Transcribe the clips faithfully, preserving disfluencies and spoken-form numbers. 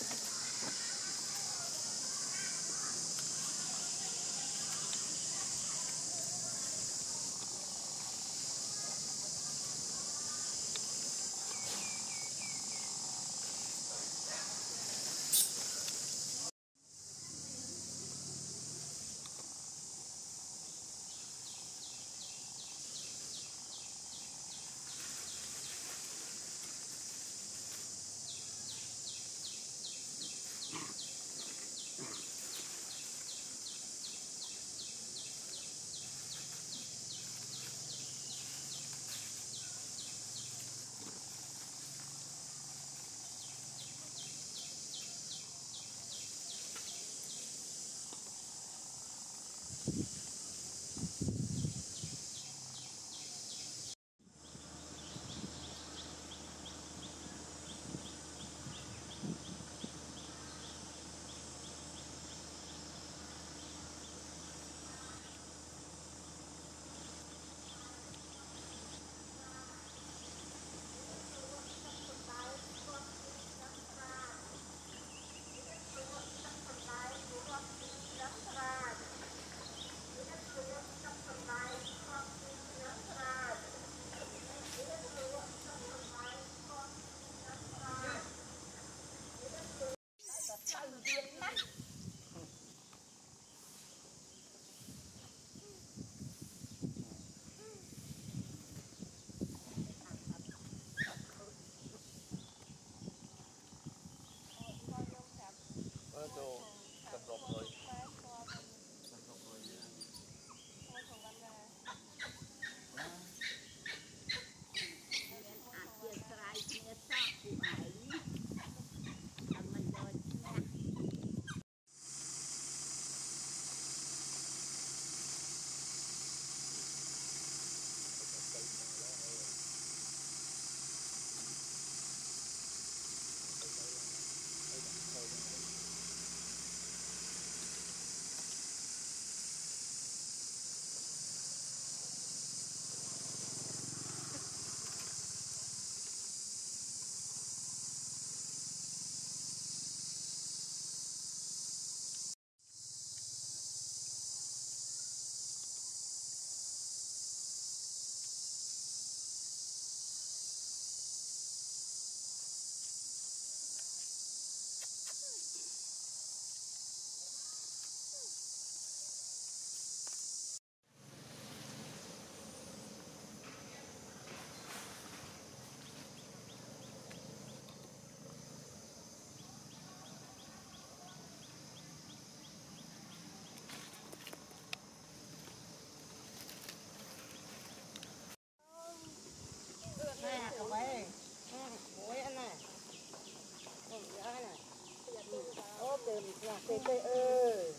Tê tê ơi.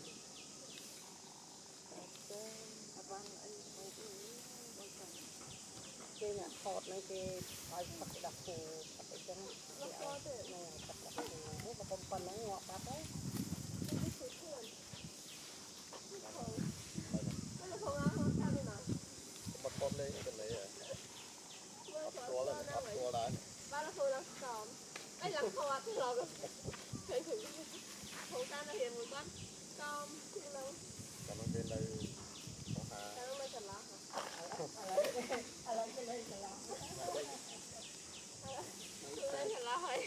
Cái nhà thọt này cái ai bắt đặt phù bắt cái chân này bắt đặt phù nó có con phần nó ngọt bát đấy. Bắt con lên cái này à? Bắt tua lên, bắt tua lại. Ba là phù là còm. Ấy là thọt thì là thấy thử. Phù ta là hiện một con còm cũng lâu. Còn nó bên đây có hà. Ta nó mới chặt lá hả? À lấy cái đây chặt lá. Lấy chặt lá thôi.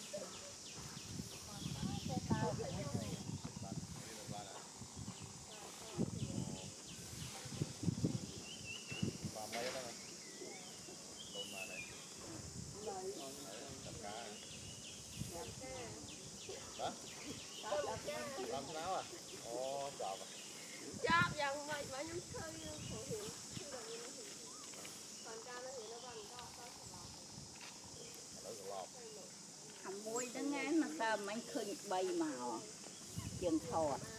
Làm sao à? Ồ, chọc à? Chọc dần vậy mà những khơi khổ hiểm khi là như nó hiểm. Còn ca nó hiểm nó còn có có sả lọt. Hầm môi đó ngán mà sao mà anh khơi bay màu chừng thọt.